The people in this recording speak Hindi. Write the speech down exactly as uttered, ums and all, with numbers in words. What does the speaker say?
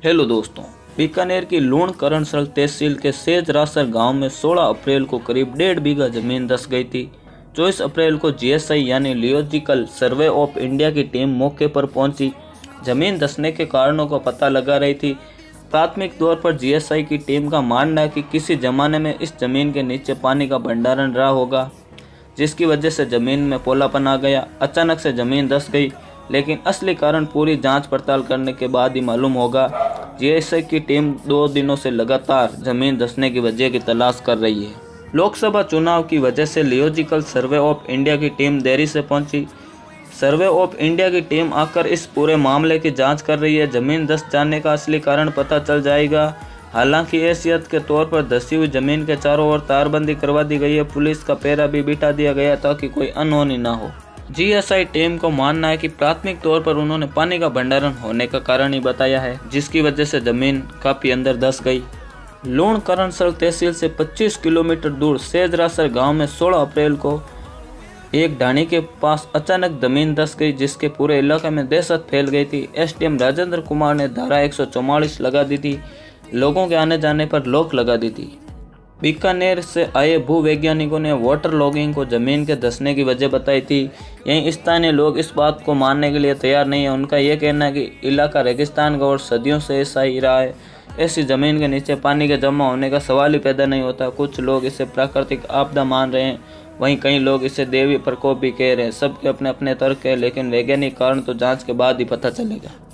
हेलो दोस्तों, बीकानेर की लूण करणसर तहसील के सेजरासर गांव में सोलह अप्रैल को करीब डेढ़ बीघा जमीन धंस गई थी। चौबीस अप्रैल को जीएसआई यानी जियोलॉजिकल सर्वे ऑफ इंडिया की टीम मौके पर पहुंची जमीन धंसने के कारणों का पता लगा रही थी। प्राथमिक तौर पर जीएसआई की टीम का मानना है कि किसी जमाने में इस जमीन के नीचे पानी का भंडारण रहा होगा, जिसकी वजह से जमीन में पोलापन आ गया। अचानक से जमीन धंस गई, लेकिन असली कारण पूरी जांच पड़ताल करने के बाद ही मालूम होगा। जीएसआई की टीम दो दिनों से लगातार जमीन धंसने की वजह की तलाश कर रही है। लोकसभा चुनाव की वजह से जियोलॉजिकल सर्वे ऑफ इंडिया की टीम देरी से पहुंची। सर्वे ऑफ इंडिया की टीम आकर इस पूरे मामले की जांच कर रही है। जमीन धंस जाने का असली कारण पता चल जाएगा। हालांकि एहतियात के तौर पर धसी हुई जमीन के चारों ओर तारबंदी करवा दी गई है। पुलिस का पहरा भी बिठा दिया गया ताकि कोई अनहोनी न हो। जीएसआई टीम को मानना है कि प्राथमिक तौर पर उन्होंने पानी का भंडारण होने का कारण ही बताया है, जिसकी वजह से जमीन काफी अंदर धंस गई। लूण करणसर तहसील से पच्चीस किलोमीटर दूर सेजरासर गांव में सोलह अप्रैल को एक ढाणी के पास अचानक जमीन धंस गई, जिसके पूरे इलाके में दहशत फैल गई थी। एसडीएम राजेंद्र कुमार ने धारा एक सौ चौवालीस लगा दी थी। लोगों के आने जाने पर रोक लगा दी थी। बीकानेर से आए भूवैज्ञानिकों ने वाटर लॉगिंग को जमीन के धंसने की वजह बताई थी। यहीं स्थानीय लोग इस बात को मानने के लिए तैयार नहीं है। उनका यह कहना है कि इलाका रेगिस्तान का और सदियों से ऐसा ही रहा है। ऐसी जमीन के नीचे पानी के जमा होने का सवाल ही पैदा नहीं होता। कुछ लोग इसे प्राकृतिक आपदा मान रहे हैं, वहीं कई लोग इसे देवी प्रकोप भी कह रहे हैं। सबके अपने अपने तर्क है, लेकिन वैज्ञानिक कारण तो जांच के बाद ही पता चलेगा।